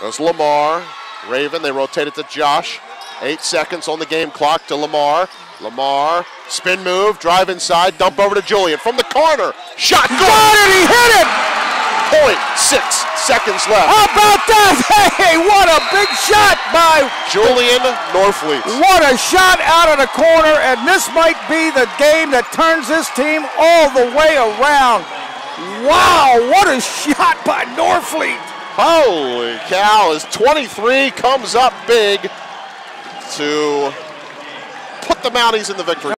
There's Lamar. Raven, they rotate it to Josh. 8 seconds on the game clock to Lamar. Lamar, spin move, drive inside, dump over to Julian. From the corner, shot, good! Got it, he hit it! 0.6 seconds left. How about that? Hey, what a big shot by Julian Norfleet. What a shot out of the corner, and this might be the game that turns this team all the way around. Wow, what a shot by Norfleet. Holy cow, his 23 comes up big to put the Mounties in the victory.